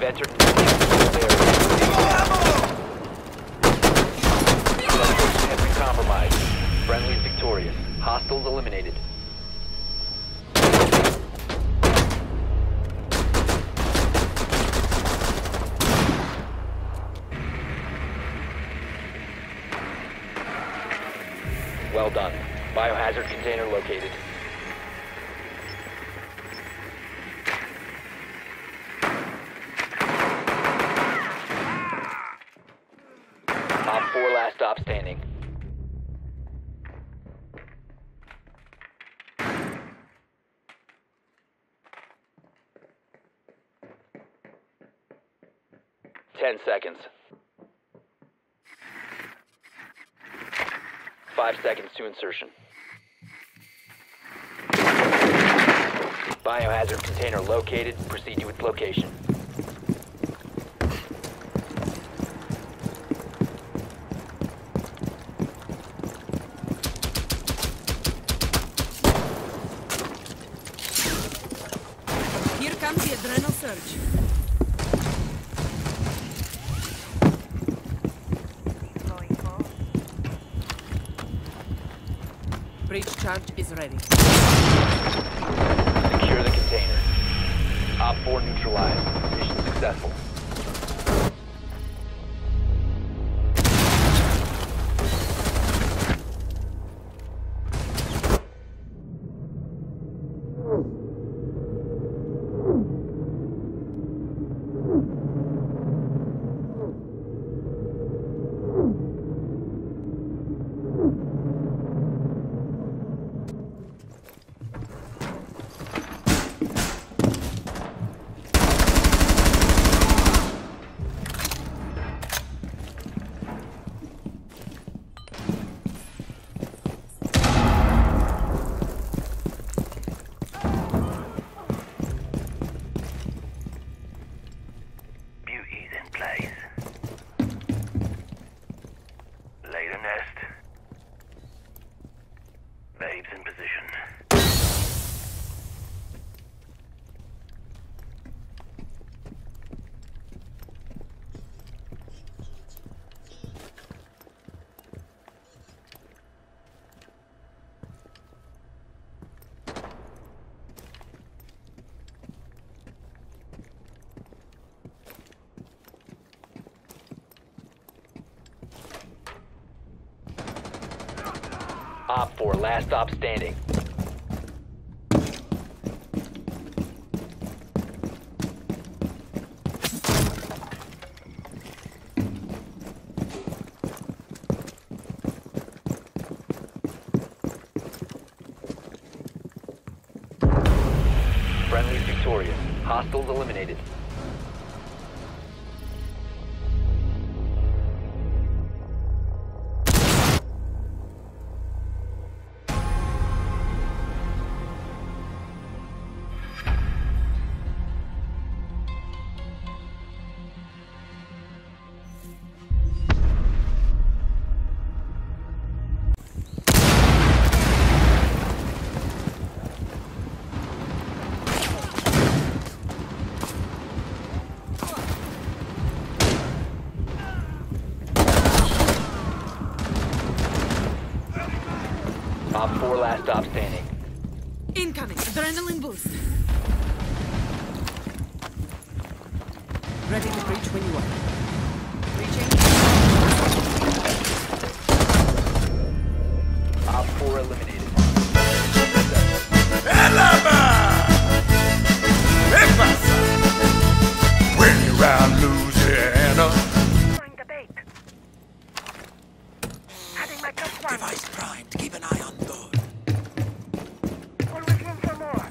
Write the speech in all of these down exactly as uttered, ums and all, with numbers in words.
entered an area. Location has been compromised. Friendly is victorious. Hostiles eliminated. Well done. Biohazard container located. Op four last stop standing. Ten seconds. Five seconds to insertion. Biohazard container located. Proceed to its location. Here comes the adrenal surge. Breach charge is ready. Secure the container. Op four neutralized. Mission successful. Op four, last stop standing. Friendly's victorious. Hostiles eliminated. Op four, last stop standing. Incoming. Adrenaline boost. Ready to breach when you are. Breaching. Op four eliminated. ¡Elama! ¿Qué pasa? When you're around Louisiana. Find the bait. Adding my plus one. Device primed. Keep an eye on those. Always room for more.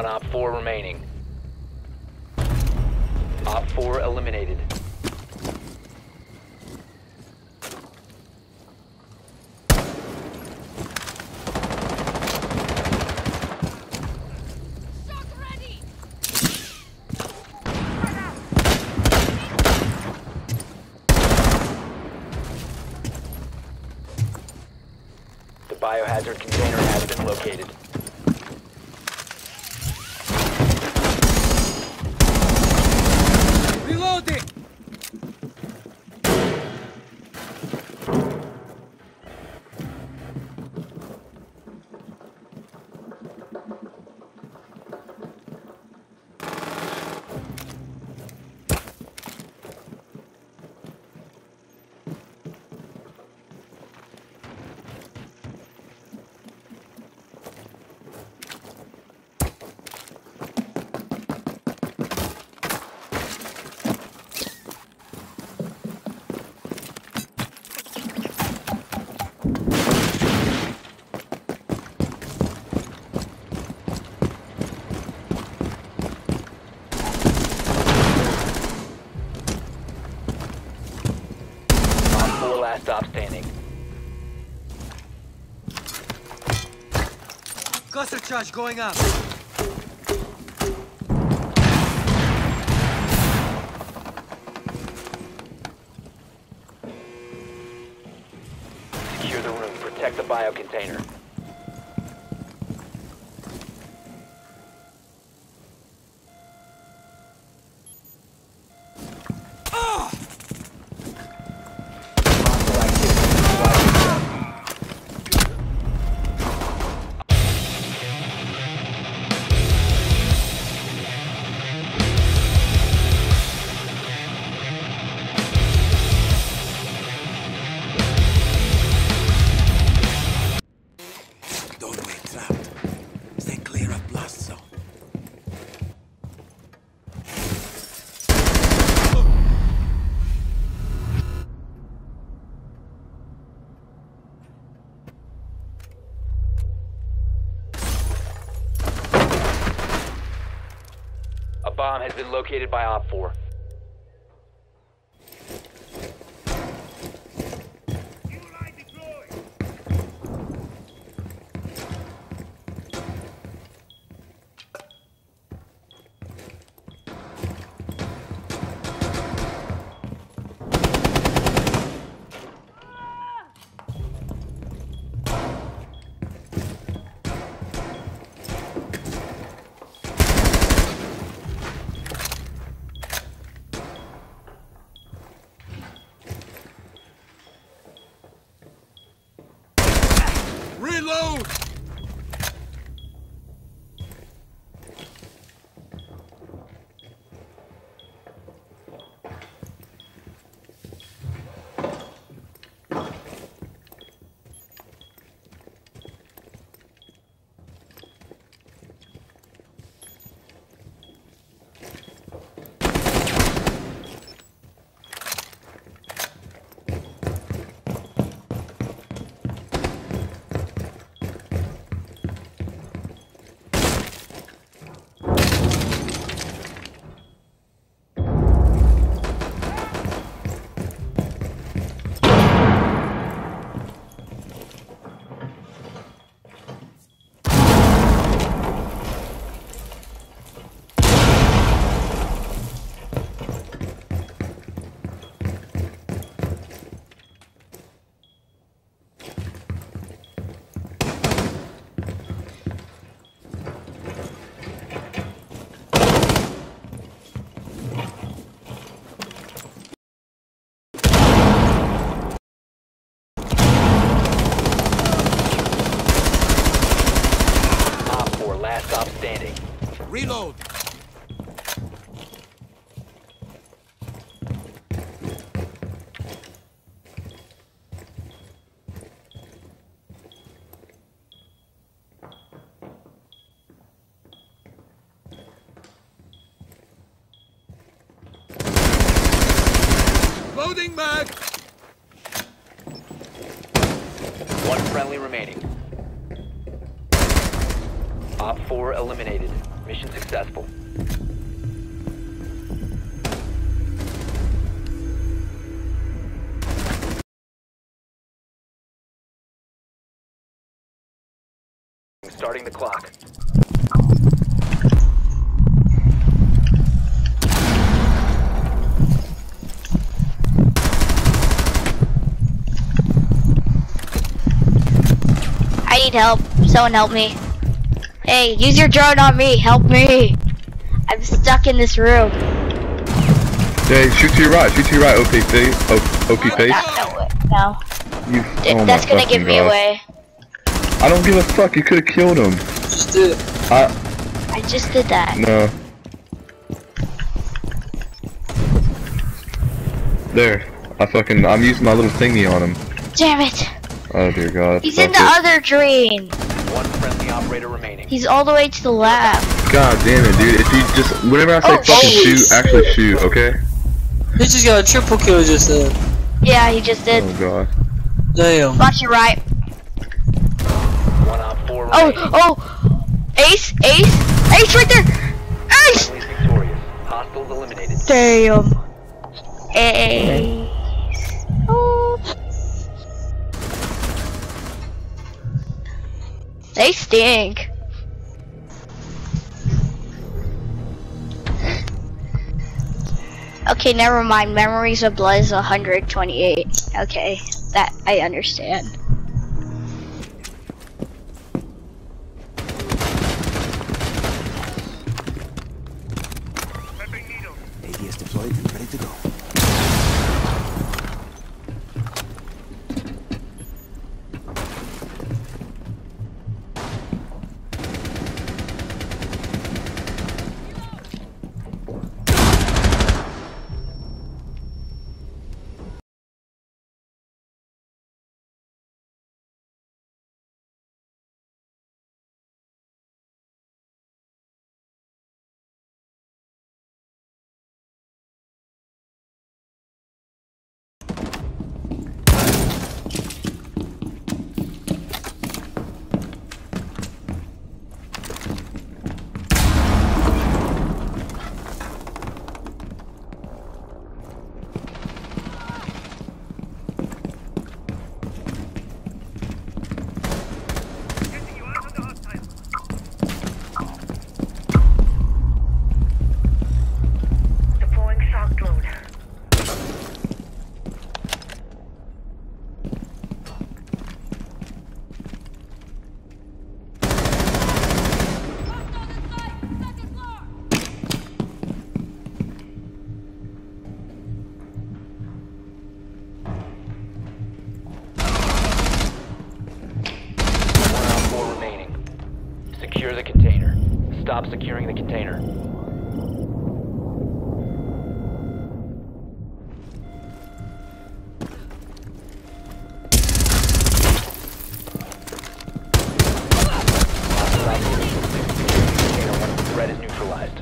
One Op four remaining. Op four eliminated. The biohazard container has been located. Reloading! Last stop standing. Cluster charge going up. Secure the room. Protect the bio container. Doorway trapped. Stay clear of blast zone. A bomb has been located by Op four. Reload! Last stop standing. Reload! Loading mag! One friendly remaining. Op four eliminated. Mission successful. Starting the clock. I need help. Someone help me. Hey, use your drone on me. Help me. I'm stuck in this room. Hey, shoot to your right. Shoot to your right. O P face. O P face. No, no. You. Th- Oh that's my gonna fucking give me God. away. I don't give a fuck. You could have killed him. Just do it. I. I just did that. No. There. I fucking. I'm using my little thingy on him. Damn it. Oh dear God. He's in That's the it. other drain. One friendly operator remaining. He's all the way to the lab. God damn it, dude. If you just. Whenever I say Oh, fucking holy shoot, actually shoot, okay? He just got a triple kill just then. Yeah, he just did. Oh God. Damn. Watch your right. One on four Oh, remaining. oh. Ace, Ace, Ace right there. Ace. Friendly's victorious. Hostiles eliminated. Damn. Ace. Oh. They stink. Okay, never mind. Memories of Blood is one hundred twenty-eight. Okay, that I understand. A D S deployed and ready to go. Deploying shock drone. One on four remaining. Secure the container. Stop securing the container. Container once the threat is neutralized.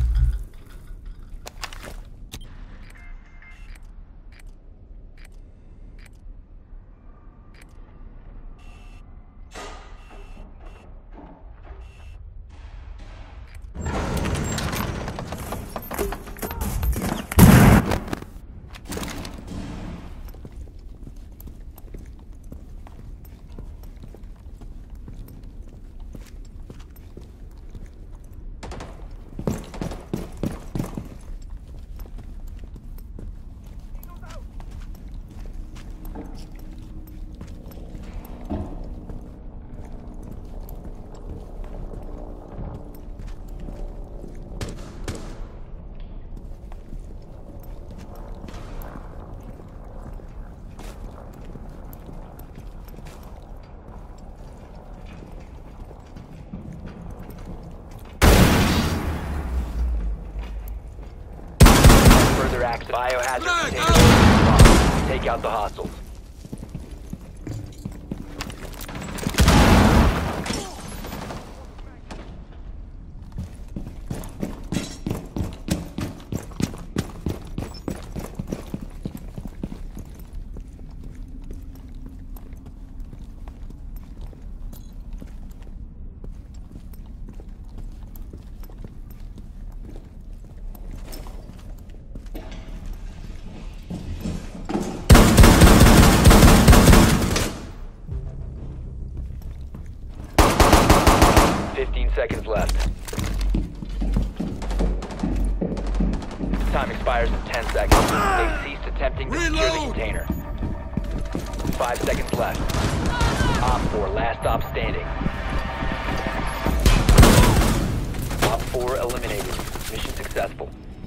Further access. Biohazard container. Take out the hostiles. fifteen seconds left. Time expires in ten seconds. They ceased attempting to secure the container. Five seconds left. Op four, last stop standing. Op four eliminated. Mission successful.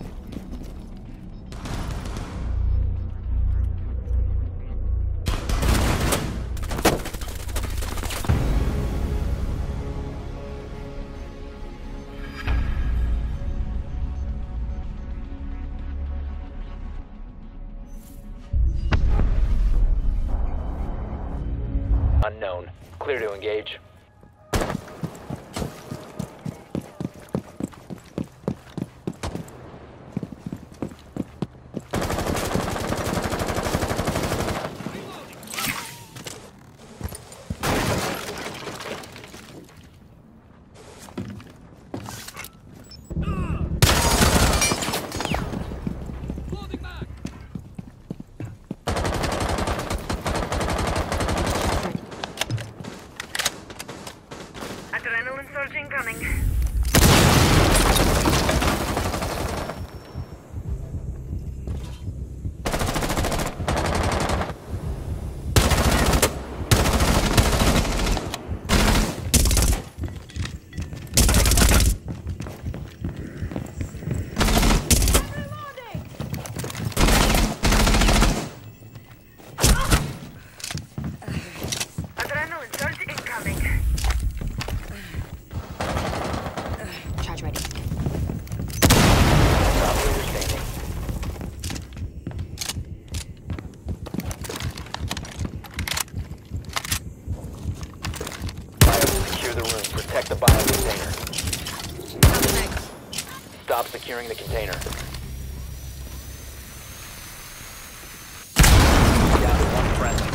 Unknown. Clear to engage. Adrenaline surge incoming. Adrenaline surge incoming. Charge ready. Operator standing. Bio will secure the room. Protect the bio container. Stop securing the container. Down to one friendly.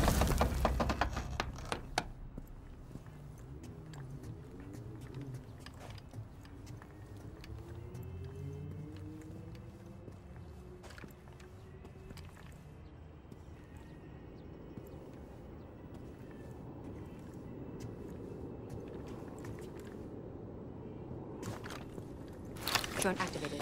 Drone activated.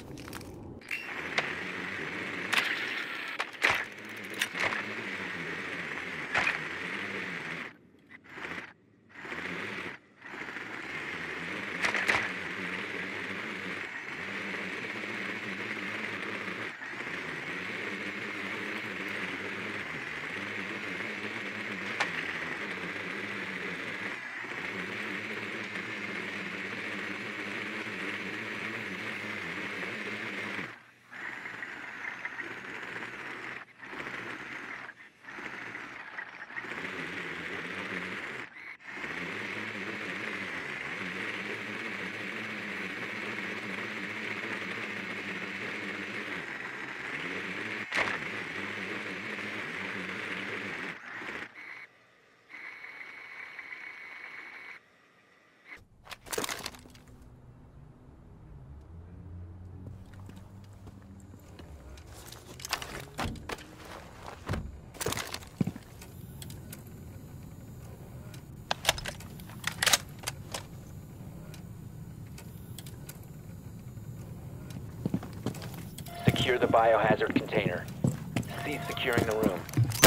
Secure the biohazard container. Cease securing the room.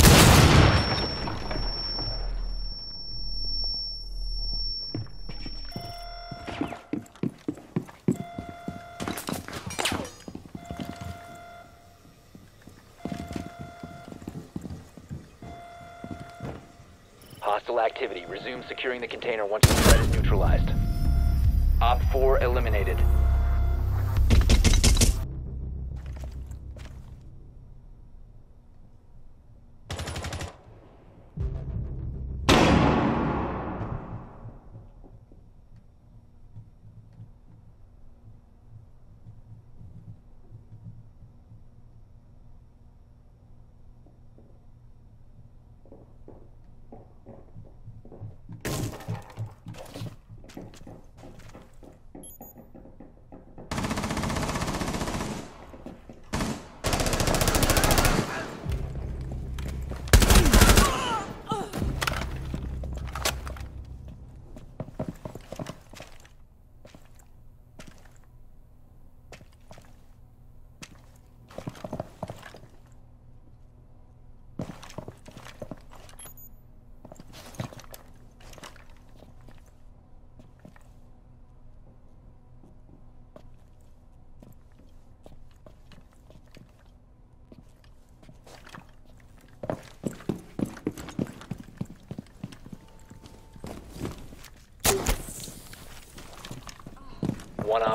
Hostile activity. Resume securing the container once the threat is neutralized. Op four eliminated.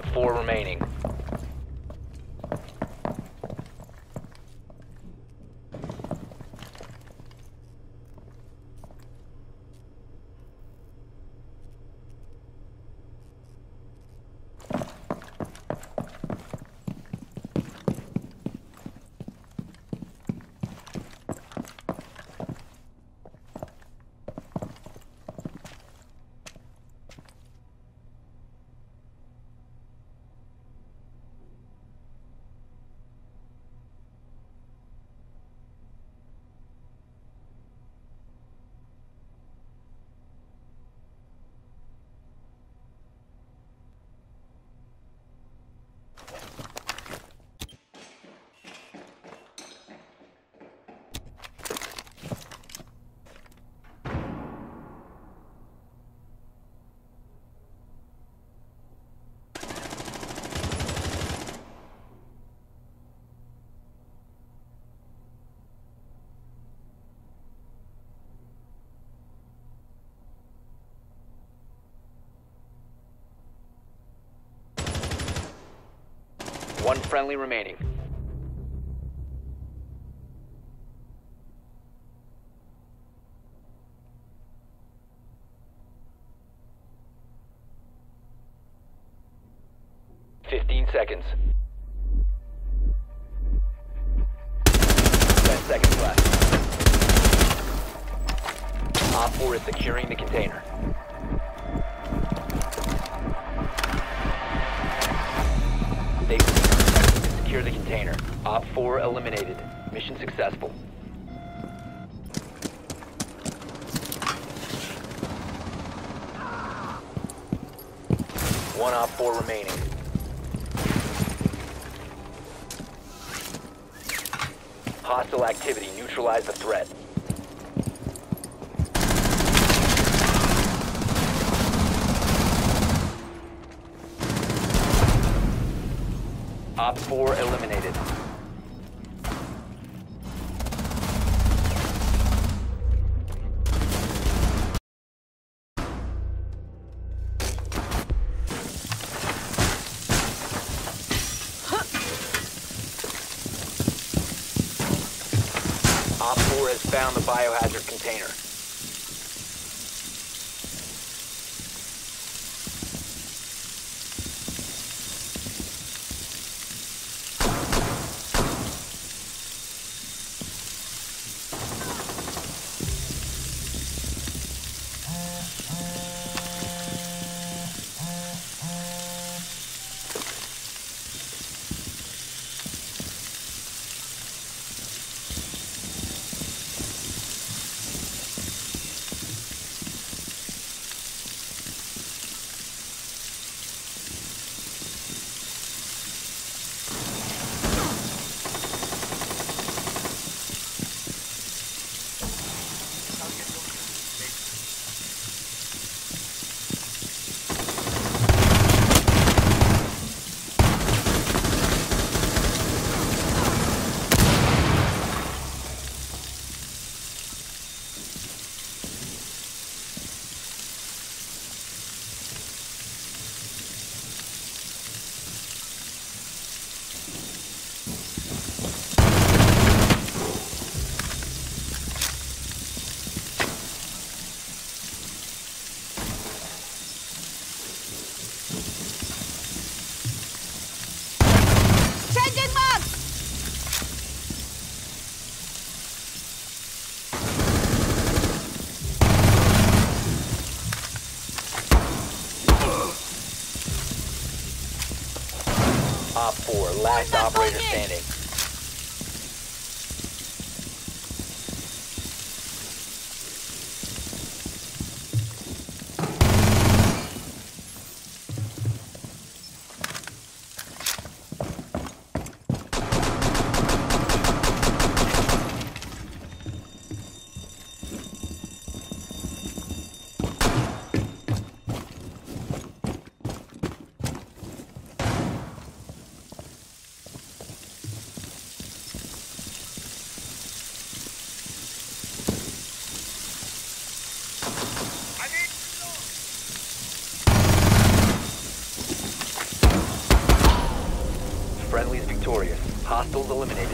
four remaining. One friendly remaining. Fifteen seconds. Ten seconds left. Op four is securing the container. They've secure the container. Op four eliminated. Mission successful. One Op four remaining. Hostile activity. Neutralize the threat. Op four eliminated. Op four has found the biohazard container. Op four, last operator standing. victorious. Hostiles eliminated.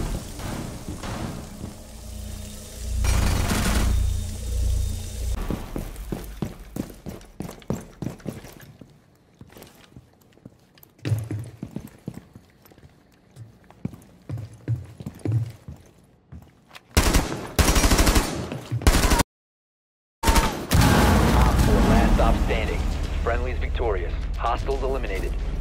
Op four, last stop standing. Friendly's victorious. Hostiles eliminated.